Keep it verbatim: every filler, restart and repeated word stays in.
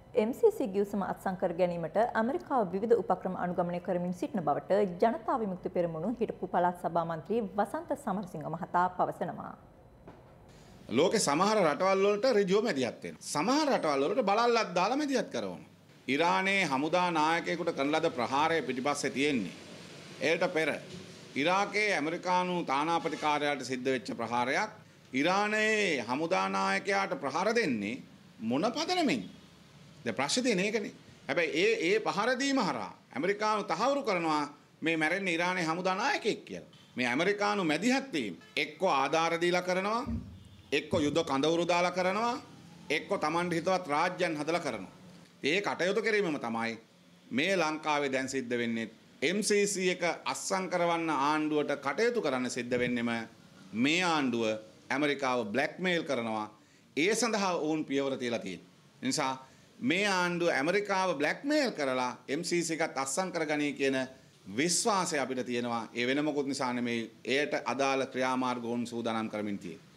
එම් සී සී ගිවිසුම අත්සන් කර ගැනීමට ඇමරිකාව විවිධ උපක්‍රම අනුගමනය කරමින් සිටින බවට ජනතා විමුක්ති පෙරමුණු හිටපු පළාත් සභා මන්ත්‍රී වසන්ත සමරසිංහ මහතා පවසනවා. ලෝකේ සමහර රටවල් වලට ඍජුව මැදිහත් වෙනවා. සමහර රටවල් වලට බලල්ලක් දාලා මැදිහත් කරනවා. ඉරානයේ හමුදා නායකයෙකුට කරන ලද ප්‍රහාරය පිටිපස්සේ තියෙන්නේ. ඒකට පෙර ඉරාකයේ ඇමරිකානු තානාපති කාර්යාලයට සිද්ධ වෙච්ච ප්‍රහාරයක්. ඉරානයේ හමුදා නායකයාට ප්‍රහාර දෙන්නේ මොන පදනමෙන්? දැන් ප්‍රශ්නේ තියෙන්නේ ඒකනේ. හැබැයි ඒ ඒ පහර දීම හරහා ඇමරිකානු තහවුරු කරනවා මේ මැරෙන්නේ ඉරානයේ හමුදා නායකයෙක් කියලා. මේ ඇමරිකානු මැදිහත් වීම එක්ක ආධාර දීලා කරනවා, එක්ක යුද කඳවුරු දාලා කරනවා, එක්ක Tamanට හිතවත් රාජ්‍යයන් හදලා කරනවා. ඒ කටයුතු කිරීමම තමයි මේ ලංකාවේ දැන් සිද්ධ වෙන්නේ. එම් සී සී එක අස්සම් කරවන්න ආණ්ඩුවට කටයුතු කරන්න සිද්ධ වෙන්නෙම මේ ආණ්ඩුව ඇමරිකාව බ්ලැක්මේල් කරනවා. ඒ සඳහා වුන් පියවර තියලා තියෙනවා. නිසා මේ ආණ්ඩුව ඇමරිකාව බ්ලැක්මේල් කරලා එම් සී සී එකත් අස්සම් කරගනී කියන විශ්වාසය අපිට තියෙනවා. ඒ වෙන මොකුත් නිසා නෙමෙයි. එයට අදාළ ක්‍රියාමාර්ග වුන් සූදානම් කරමින් තියෙන්නේ.